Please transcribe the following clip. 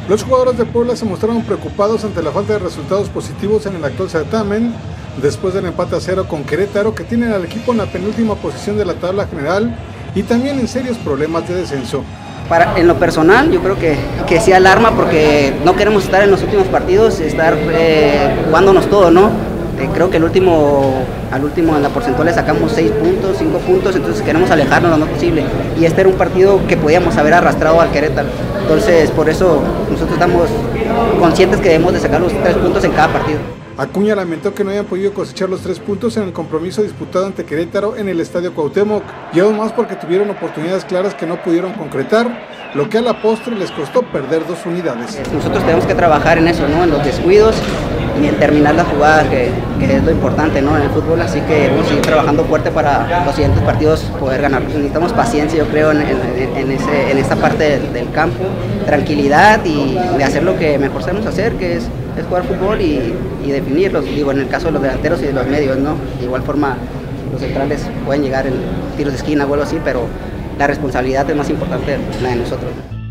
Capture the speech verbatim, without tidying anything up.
Los jugadores de Puebla se mostraron preocupados ante la falta de resultados positivos en el actual certamen, después del empate a cero con Querétaro, que tiene al equipo en la penúltima posición de la tabla general y también en serios problemas de descenso. Para, en lo personal, yo creo que, que sí alarma porque no queremos estar en los últimos partidos, estar eh, jugándonos todo, ¿no? Eh, creo que el último, al último en la porcentual le sacamos seis puntos, cinco puntos, entonces queremos alejarnos lo más posible. Y este era un partido que podíamos haber arrastrado al Querétaro. Entonces, por eso nosotros estamos conscientes que debemos de sacar los tres puntos en cada partido. Acuña lamentó que no hayan podido cosechar los tres puntos en el compromiso disputado ante Querétaro en el Estadio Cuauhtémoc, y aún más porque tuvieron oportunidades claras que no pudieron concretar, lo que a la postre les costó perder dos unidades. Nosotros tenemos que trabajar en eso, ¿no? En los descuidos y en terminar las jugadas, que, que es lo importante, ¿no? En el fútbol, así que vamos a seguir trabajando fuerte para los siguientes partidos poder ganar. Necesitamos paciencia, yo creo, en, en, en, ese, en esta parte del, del campo, tranquilidad y de hacer lo que mejor sabemos hacer, que es, es jugar fútbol y, y definirlos. Digo, en el caso de los delanteros y de los medios, ¿no? De igual forma, los centrales pueden llegar en tiros de esquina o algo así, pero la responsabilidad es más importante la de nosotros.